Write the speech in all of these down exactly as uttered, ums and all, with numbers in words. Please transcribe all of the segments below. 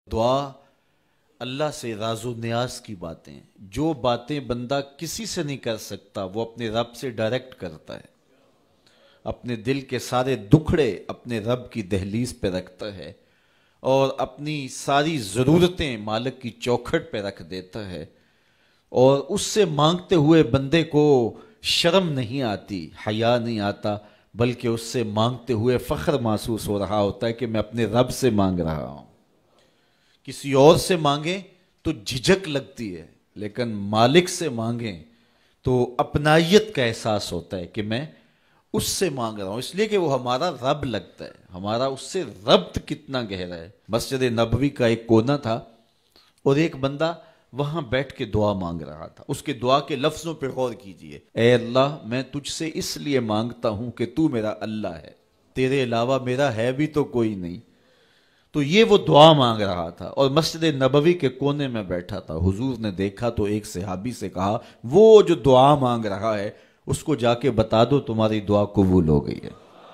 دعا اللہ سے راز و نیاز کی باتیں، جو باتیں بندہ کسی سے نہیں کر سکتا وہ اپنے رب سے ڈائریکٹ کرتا ہے، اپنے دل کے سارے دکھڑے اپنے رب کی دہلیز پہ رکھتا ہے اور اپنی ساری ضرورتیں مالک کی چوکھٹ پہ رکھ دیتا ہے، اور اس سے مانگتے ہوئے بندے کو شرم نہیں آتی، حیا نہیں آتا، بلکہ اس سے مانگتے ہوئے فخر محسوس ہو رہا ہوتا ہے کہ میں اپنے رب سے مانگ رہا ہوں۔ کسی اور سے مانگیں تو جھجک لگتی ہے، لیکن مالک سے مانگیں تو اپنائیت کا احساس ہوتا ہے کہ میں اس سے مانگ رہا ہوں، اس لیے کہ وہ ہمارا رب لگتا ہے، ہمارا اس سے ربط کتنا گہرا ہے۔ مسجد نبوی کا ایک کونا تھا اور ایک بندہ وہاں بیٹھ کے دعا مانگ رہا تھا۔ اس کے دعا کے لفظوں پہ غور کیجئے، اے اللہ میں تجھ سے اس لیے مانگتا ہوں کہ تو میرا اللہ ہے، تیرے علاوہ میرا ہے بھی تو کوئی نہیں۔ تو یہ وہ دعا مانگ رہا تھا اور مسجد نبوی کے کونے میں بیٹھا تھا۔ حضور نے دیکھا تو ایک صحابی سے کہا، وہ جو دعا مانگ رہا ہے اس کو جا کے بتا دو تمہاری دعا قبول ہو گئی ہے۔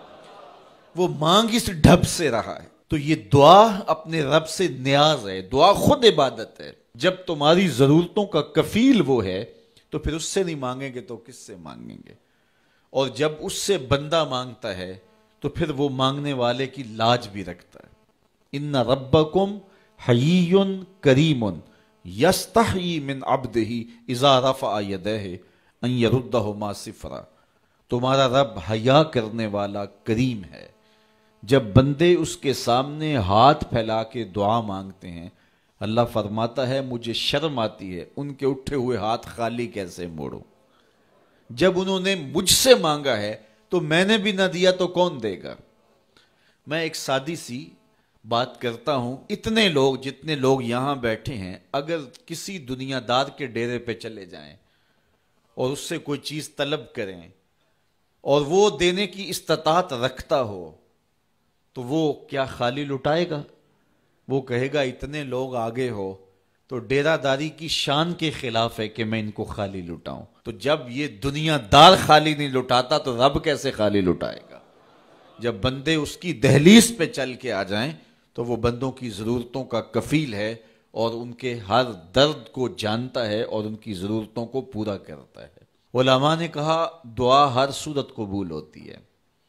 وہ مانگ اس ڈھب سے رہا ہے۔ تو یہ دعا اپنے رب سے نیاز ہے، دعا خود عبادت ہے۔ جب تمہاری ضرورتوں کا کفیل وہ ہے تو پھر اس سے نہیں مانگیں گے تو کس سے مانگیں گے؟ اور جب اس سے بندہ مانگتا ہے تو پھر وہ مانگنے والے کی لاج بھی رکھتا ہے۔ ان ربکم حیی کریم یستحیی من عبدہ اذا رفع یدہ ان یردہما صفرا۔ تمہارا رب حیا کرنے والا کریم ہے، جب بندے اس کے سامنے ہاتھ پھیلا کے دعا مانگتے ہیں اللہ فرماتا ہے مجھے شرم آتی ہے ان کے اٹھے ہوئے ہاتھ خالی کیسے موڑوں۔ جب انہوں نے مجھ سے مانگا ہے تو میں نے بھی نہ دیا تو کون دے گا؟ میں ایک سادی سی بات کرتا ہوں، اتنے لوگ جتنے لوگ یہاں بیٹھے ہیں اگر کسی دنیا دار کے ڈیرے پہ چلے جائیں اور اس سے کوئی چیز طلب کریں اور وہ دینے کی استطاعت رکھتا ہو تو وہ کیا خالی لٹائے گا؟ وہ کہے گا اتنے لوگ آگے ہو تو ڈیرہ داری کی شان کے خلاف ہے کہ میں ان کو خالی لٹاؤں۔ تو جب یہ دنیا دار خالی نہیں لٹاتا تو رب کیسے خالی لٹائے گا؟ جب بندے اس کی دہلیز پہ چل کے آ جائیں تو وہ بندوں کی ضرورتوں کا کفیل ہے اور ان کے ہر درد کو جانتا ہے اور ان کی ضرورتوں کو پورا کرتا ہے۔ علماء نے کہا دعا ہر صورت قبول ہوتی ہے،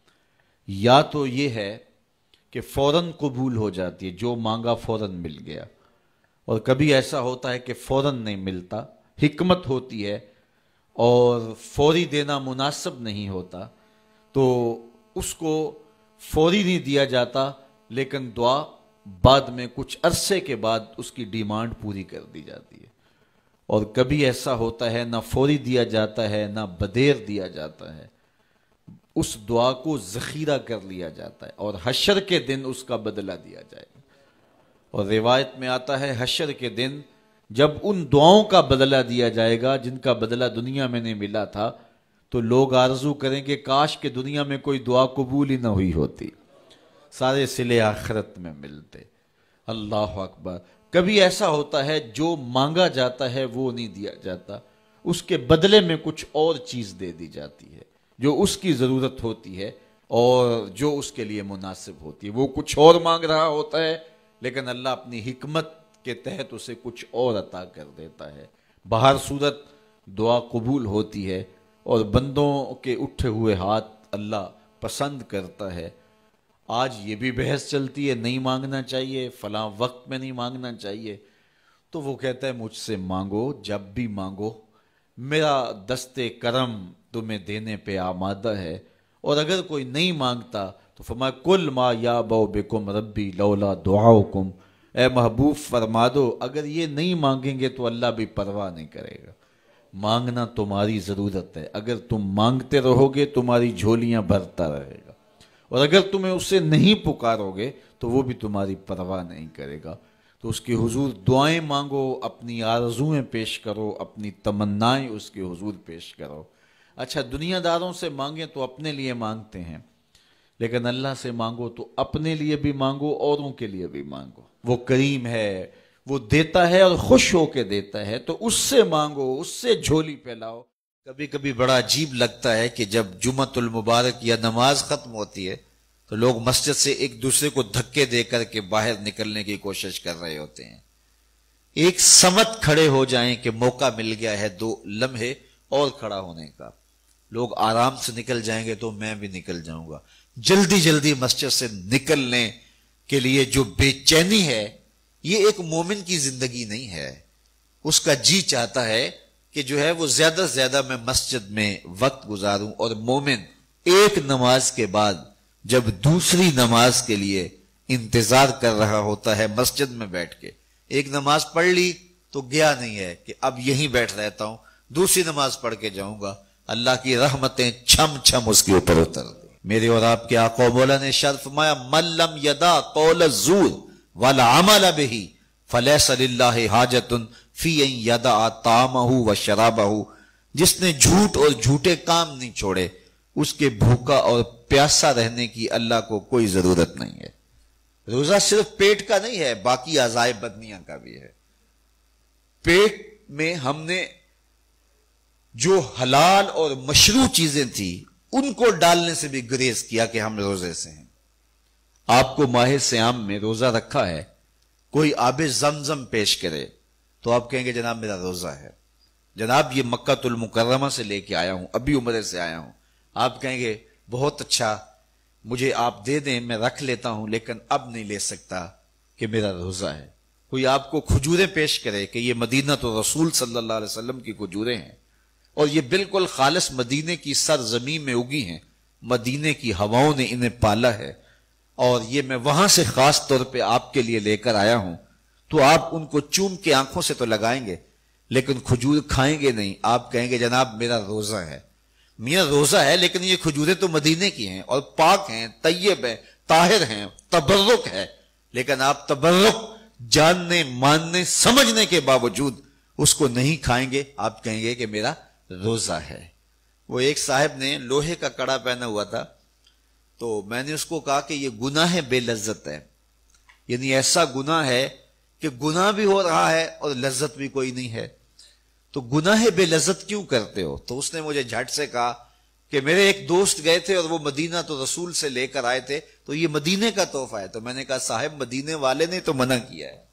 یا تو یہ ہے کہ فوراً قبول ہو جاتی ہے، جو مانگا فوراً مل گیا، اور کبھی ایسا ہوتا ہے کہ فوراً نہیں ملتا، حکمت ہوتی ہے اور فوری دینا مناسب نہیں ہوتا تو اس کو فوری نہیں دیا جاتا، لیکن دعا بعد میں کچھ عرصے کے بعد اس کی ڈیمانڈ پوری کر دی جاتی ہے۔ اور کبھی ایسا ہوتا ہے نہ فوری دیا جاتا ہے نہ بدیر دیا جاتا ہے، اس دعا کو ذخیرہ کر لیا جاتا ہے اور حشر کے دن اس کا بدلہ دیا جائے گا۔ اور روایت میں آتا ہے حشر کے دن جب ان دعاؤں کا بدلہ دیا جائے گا جن کا بدلہ دنیا میں نہیں ملا تھا تو لوگ آرزو کریں گے کاش کہ دنیا میں کوئی دعا قبول ہی نہ ہوئی ہوتی، سارے صلے آخرت میں ملتے۔ اللہ اکبر۔ کبھی ایسا ہوتا ہے جو مانگا جاتا ہے وہ نہیں دیا جاتا، اس کے بدلے میں کچھ اور چیز دے دی جاتی ہے جو اس کی ضرورت ہوتی ہے اور جو اس کے لیے مناسب ہوتی ہے۔ وہ کچھ اور مانگ رہا ہوتا ہے لیکن اللہ اپنی حکمت کے تحت اسے کچھ اور عطا کر دیتا ہے۔ بہر صورت دعا قبول ہوتی ہے اور بندوں کے اٹھے ہوئے ہاتھ اللہ پسند کرتا ہے۔ آج یہ بھی بحث چلتی ہے نہیں مانگنا چاہیے، فلاں وقت میں نہیں مانگنا چاہیے، تو وہ کہتا ہے مجھ سے مانگو جب بھی مانگو، میرا دست کرم تمہیں دینے پہ آمادہ ہے۔ اور اگر کوئی نہیں مانگتا تو فرمایا کل ما یابو بکم ربی لولا دعاؤکم، اے محبوب فرما دو اگر یہ نہیں مانگیں گے تو اللہ بھی پرواہ نہیں کرے گا۔ مانگنا تمہاری ضرورت ہے، اگر تم مانگتے رہو گے تمہاری جھولیاں بھرتا رہے گا، اور اگر تمہیں اسے نہیں پکارو گے تو وہ بھی تمہاری پرواہ نہیں کرے گا۔ تو اس کے حضور دعائیں مانگو، اپنی آرزویں پیش کرو، اپنی تمنائیں اس کے حضور پیش کرو۔ اچھا دنیا داروں سے مانگیں تو اپنے لیے مانگتے ہیں، لیکن اللہ سے مانگو تو اپنے لیے بھی مانگو، اوروں کے لیے بھی مانگو۔ وہ کریم ہے، وہ دیتا ہے اور خوش ہو کے دیتا ہے، تو اس سے مانگو، اس سے جھولی پھیلاؤ۔ کبھی کبھی بڑا عجیب لگتا ہے کہ جب جمعۃ المبارک یا نماز ختم ہوتی ہے تو لوگ مسجد سے ایک دوسرے کو دھکے دے کر کے باہر نکلنے کی کوشش کر رہے ہوتے ہیں. ایک سمت کھڑے ہو جائیں کہ موقع مل گیا ہے دو لمحے اور کھڑا ہونے کا، لوگ آرام سے نکل جائیں گے تو میں بھی نکل جاؤں گا. جلدی جلدی مسجد سے نکلنے کے لیے جو بے چینی ہے، یہ ایک مومن کی زندگی نہیں ہے. اس کا جی چاہتا ہے کہ جو ہے وہ زیادہ سے زیادہ میں مسجد میں وقت گزاروں. اور مومن ایک نماز کے بعد جب دوسری نماز کے لیے انتظار کر رہا ہوتا ہے مسجد میں بیٹھ کے، ایک نماز پڑھ لی تو گیا نہیں ہے کہ اب یہیں بیٹھ رہتا ہوں، دوسری نماز پڑھ کے جاؤں گا، اللہ کی رحمتیں چھم چھم اس کے اوپر اتر گئی. میرے اور آپ کے آقا و مولا نے ارشاد فرمایا من لم یدع قول الزور والعمل به فلیس للہ حاجۃ فی ان یدع طعامہ وشرابہ. جس نے جھوٹ اور جھوٹے کام نہیں چھوڑے، اس کے بھوکا اور پیاسا رہنے کی اللہ کو کوئی ضرورت نہیں ہے. روزہ صرف پیٹ کا نہیں ہے، باقی اعضائے بدنیاں کا بھی ہے. پیٹ میں ہم نے جو حلال اور مشروع چیزیں تھیں ان کو ڈالنے سے بھی گریز کیا کہ ہم روزے سے ہیں. آپ کو ماہ صیام میں روزہ رکھا ہے، کوئی آب زمزم پیش کرے تو آپ کہیں گے جناب میرا روزہ ہے. جناب یہ مکہ المکرمہ سے لے کے آیا ہوں، ابھی عمرے سے آیا ہوں. آپ کہیں گے بہت اچھا، مجھے آپ دے دیں میں رکھ لیتا ہوں، لیکن اب نہیں لے سکتا کہ میرا روزہ ہے. کوئی آپ کو کھجوریں پیش کرے کہ یہ مدینہ تو رسول صلی اللہ علیہ وسلم کی کھجوریں ہیں اور یہ بالکل خالص مدینے کی سرزمین میں اگی ہیں، مدینے کی ہواؤں نے انہیں پالا ہے اور یہ میں وہاں سے خاص طور پہ آپ کے لیے لے کر آیا ہوں، تو آپ ان کو چوم کے آنکھوں سے تو لگائیں گے لیکن کھجور کھائیں گے نہیں. آپ کہیں گے جناب میرا روزہ ہے. میاں روزہ ہے لیکن یہ کھجوریں تو مدینے کی ہیں اور پاک ہیں، طیب ہیں، طاہر ہیں، تبرک ہے، لیکن آپ تبرک جاننے ماننے سمجھنے کے باوجود اس کو نہیں کھائیں گے. آپ کہیں گے کہ میرا روزہ ہے. وہ ایک صاحب نے لوہے کا کڑا پہنا ہوا تھا، تو میں نے اس کو کہا کہ یہ گناہ بے لذت ہے، یعنی ایسا گناہ ہے کہ گناہ بھی ہو رہا ہے اور لذت بھی کوئی نہیں ہے، تو گناہ بے لذت کیوں کرتے ہو؟ تو اس نے مجھے جھٹ سے کہا کہ میرے ایک دوست گئے تھے اور وہ مدینہ تو رسول سے لے کر آئے تھے تو یہ مدینے کا تحفہ ہے. تو میں نے کہا صاحب مدینے والے نے تو منع کیا ہے،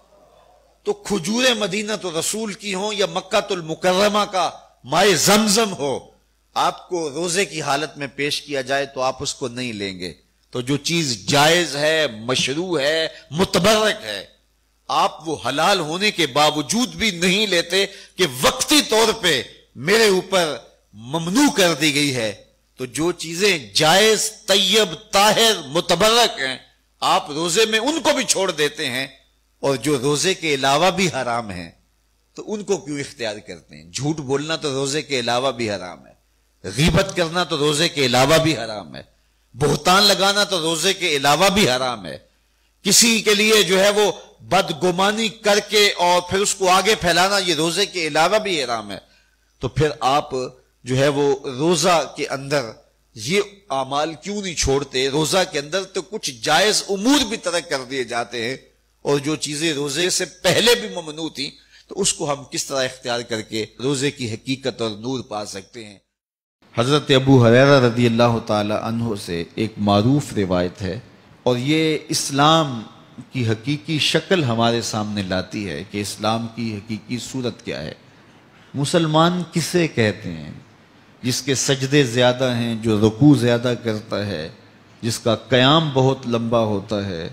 تو کھجوریں مدینہ تو رسول کی ہوں یا مکہ المکرمہ کا مائے زمزم ہو، آپ کو روزے کی حالت میں پیش کیا جائے تو آپ اس کو نہیں لیں گے. تو جو چیز جائز ہے، مشروع ہے، متبرک ہے، آپ وہ حلال ہونے کے باوجود بھی نہیں لیتے کہ وقتی طور پہ میرے اوپر ممنوع کر دی گئی ہے. تو جو چیزیں جائز، طیب، طاہر، متبرک ہیں، آپ روزے میں ان کو بھی چھوڑ دیتے ہیں، اور جو روزے کے علاوہ بھی حرام ہیں تو ان کو کیوں اختیار کرتے ہیں؟ جھوٹ بولنا تو روزے کے علاوہ بھی حرام ہے، غیبت کرنا تو روزے کے علاوہ بھی حرام ہے، بہتان لگانا تو روزے کے علاوہ بھی حرام ہے، کسی کے لیے جو ہے وہ بدگمانی کر کے اور پھر اس کو آگے پھیلانا یہ روزے کے علاوہ بھی حرام ہے. تو پھر آپ جو ہے وہ روزہ کے اندر یہ اعمال کیوں نہیں چھوڑتے؟ روزہ کے اندر تو کچھ جائز امور بھی ترک کر دیے جاتے ہیں، اور جو چیزیں روزے سے پہلے بھی ممنوع تھیں تو اس کو ہم کس طرح اختیار کر کے روزے کی حقیقت اور نور پا سکتے ہیں. حضرت ابو ہریرہ رضی اللہ تعالی عنہ سے ایک معروف روایت ہے، اور یہ اسلام کی حقیقی شکل ہمارے سامنے لاتی ہے کہ اسلام کی حقیقی صورت کیا ہے. مسلمان کسے کہتے ہیں؟ جس کے سجدے زیادہ ہیں، جو رکوع زیادہ کرتا ہے، جس کا قیام بہت لمبا ہوتا ہے.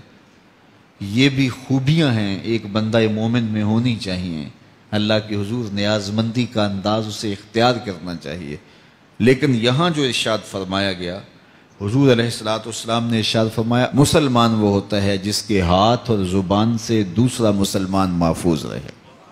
یہ بھی خوبیاں ہیں ایک بندہ مومن میں ہونی چاہیے. اللہ کے حضور نیاز مندی کا انداز اسے اختیار کرنا چاہیے. لیکن یہاں جو ارشاد فرمایا گیا، حضور علیہ الصلوۃ والسلام نے ارشاد فرمایا مسلمان وہ ہوتا ہے جس کے ہاتھ اور زبان سے دوسرا مسلمان محفوظ رہے،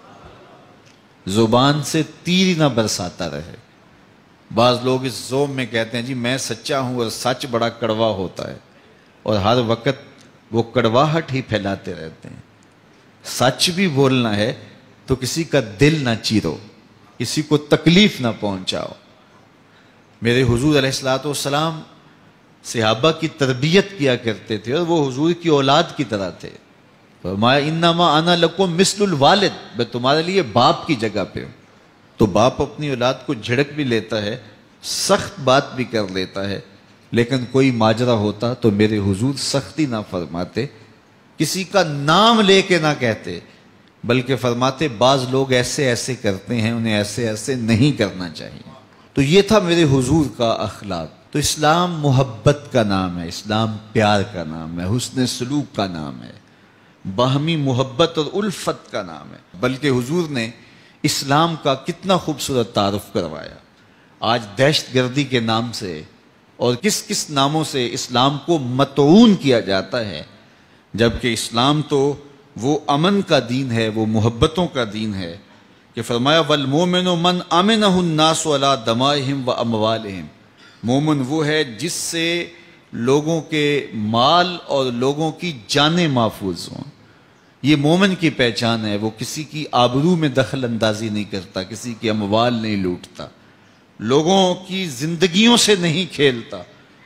زبان سے تیر نہ برساتا رہے. بعض لوگ اس زوم میں کہتے ہیں جی میں سچا ہوں، اور سچ بڑا کڑوا ہوتا ہے اور ہر وقت وہ کڑواہٹ ہی پھیلاتے رہتے ہیں. سچ بھی بولنا ہے تو کسی کا دل نہ چیرو، کسی کو تکلیف نہ پہنچاؤ. میرے حضور علیہ الصلوۃ والسلام صحابہ کی تربیت کیا کرتے تھے اور وہ حضور کی اولاد کی طرح تھے. فرمایا انما انا لکم مثل الوالد، میں تمہارے لیے باپ کی جگہ پہ ہوں. تو باپ اپنی اولاد کو جھڑک بھی لیتا ہے، سخت بات بھی کر لیتا ہے، لیکن کوئی ماجرا ہوتا تو میرے حضور سختی نہ فرماتے، کسی کا نام لے کے نہ کہتے، بلکہ فرماتے بعض لوگ ایسے ایسے کرتے ہیں، انہیں ایسے ایسے نہیں کرنا چاہیے۔ تو یہ تھا میرے حضور کا اخلاق۔ تو اسلام محبت کا نام ہے، اسلام پیار کا نام ہے، حسن سلوک کا نام ہے، باہمی محبت اور الفت کا نام ہے۔ بلکہ حضور نے اسلام کا کتنا خوبصورت تعارف کروایا۔ آج دہشت گردی کے نام سے اور کس کس ناموں سے اسلام کو مطعون کیا جاتا ہے، جبکہ اسلام تو وہ امن کا دین ہے، وہ محبتوں کا دین ہے کہ فرمایا وَالْمُؤْمِنُ مَنْ أَمِنَهُ النَّاسُ عَلَىٰ دَمَائِهِمْ وَأَمْوَالِهِمْ۔ مومن وہ ہے جس سے لوگوں کے مال اور لوگوں کی جانیں محفوظ ہوں۔ یہ مومن کی پہچان ہے، وہ کسی کی آبرو میں دخل اندازی نہیں کرتا، کسی کی اموال نہیں لوٹتا، لوگوں کی زندگیوں سے نہیں کھیلتا۔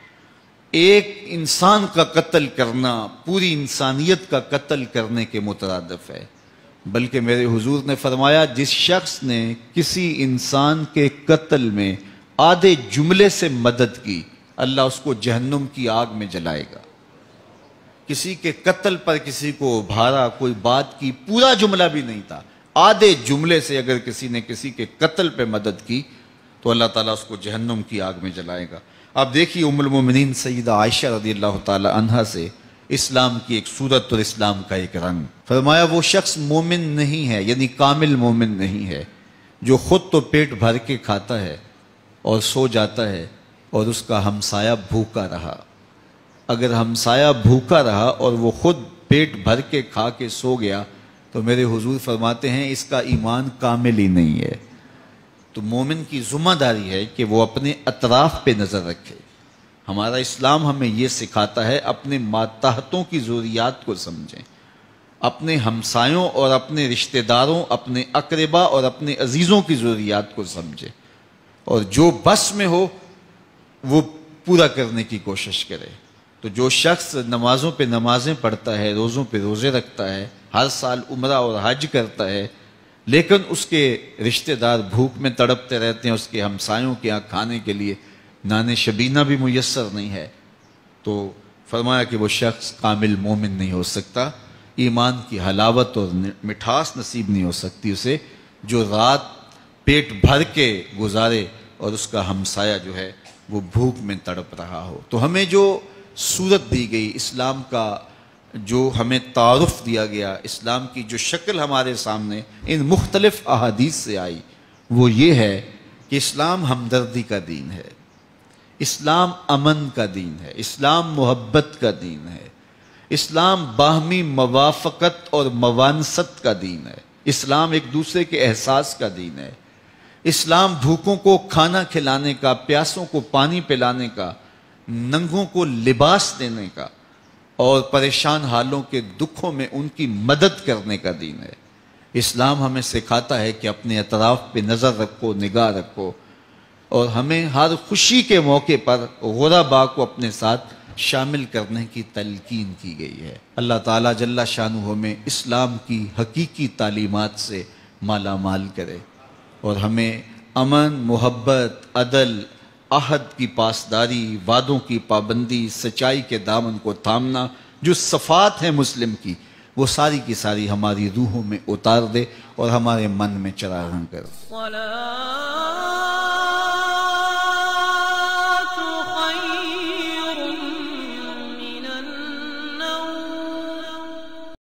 ایک انسان کا قتل کرنا پوری انسانیت کا قتل کرنے کے مترادف ہے۔ بلکہ میرے حضور نے فرمایا جس شخص نے کسی انسان کے قتل میں آدھے جملے سے مدد کی، اللہ اس کو جہنم کی آگ میں جلائے گا۔ کسی کے قتل پر کسی کو ابھارا، کوئی بات کی، پورا جملہ بھی نہیں تھا، آدھے جملے سے اگر کسی نے کسی کے قتل پہ مدد کی تو اللہ تعالیٰ اس کو جہنم کی آگ میں جلائے گا۔ آپ دیکھیے ام المومنین سیدہ عائشہ رضی اللہ تعالی عنہا سے اسلام کی ایک صورت اور اسلام کا ایک رنگ۔ فرمایا وہ شخص مومن نہیں ہے، یعنی کامل مومن نہیں ہے، جو خود تو پیٹ بھر کے کھاتا ہے اور سو جاتا ہے اور اس کا ہمسایہ بھوکا رہا۔ اگر ہمسایہ بھوکا رہا اور وہ خود پیٹ بھر کے کھا کے سو گیا تو میرے حضور فرماتے ہیں اس کا ایمان کامل ہی نہیں ہے۔ تو مومن کی ذمہ داری ہے کہ وہ اپنے اطراف پہ نظر رکھے۔ ہمارا اسلام ہمیں یہ سکھاتا ہے اپنے ماتحتوں کی ضروریات کو سمجھیں، اپنے ہمسایوں اور اپنے رشتہ داروں، اپنے اقربا اور اپنے عزیزوں کی ضروریات کو سمجھیں، اور جو بس میں ہو وہ پورا کرنے کی کوشش کرے۔ تو جو شخص نمازوں پہ نمازیں پڑھتا ہے، روزوں پہ روزے رکھتا ہے، ہر سال عمرہ اور حج کرتا ہے، لیکن اس کے رشتہ دار بھوک میں تڑپتے رہتے ہیں، اس کے ہمسایوں کے یہاں کھانے کے لیے نان شبینہ بھی میسر نہیں ہے، تو فرمایا کہ وہ شخص کامل مومن نہیں ہو سکتا، ایمان کی حلاوت اور مٹھاس نصیب نہیں ہو سکتی اسے، جو رات پیٹ بھر کے گزارے اور اس کا ہمسایہ جو ہے وہ بھوک میں تڑپ رہا ہو۔ تو ہمیں جو صورت دی گئی، اسلام کا جو ہمیں تعارف دیا گیا، اسلام کی جو شکل ہمارے سامنے ان مختلف احادیث سے آئی، وہ یہ ہے کہ اسلام ہمدردی کا دین ہے، اسلام امن کا دین ہے، اسلام محبت کا دین ہے، اسلام باہمی موافقت اور موانست کا دین ہے، اسلام ایک دوسرے کے احساس کا دین ہے، اسلام بھوکوں کو کھانا کھلانے کا، پیاسوں کو پانی پلانے کا، ننگوں کو لباس دینے کا اور پریشان حالوں کے دکھوں میں ان کی مدد کرنے کا دین ہے۔ اسلام ہمیں سکھاتا ہے کہ اپنے اطراف پہ نظر رکھو، نگاہ رکھو، اور ہمیں ہر خوشی کے موقع پر غرباء کو اپنے ساتھ شامل کرنے کی تلقین کی گئی ہے۔ اللہ تعالیٰ جل شانہ ہمیں اسلام کی حقیقی تعلیمات سے مالا مال کرے اور ہمیں امن، محبت، عدل، عہد کی پاسداری، وعدوں کی پابندی، سچائی کے دامن کو تھامنا، جو صفات ہیں مسلم کی، وہ ساری کی ساری ہماری روحوں میں اتار دے اور ہمارے من میں چراغاں کر دے۔